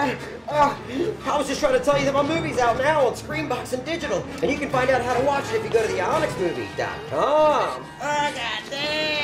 I was just trying to tell you that my movie's out now on Screenbox and Digital, and you can find out how to watch it if you go to theonyxmovies.com. Oh, goddamn!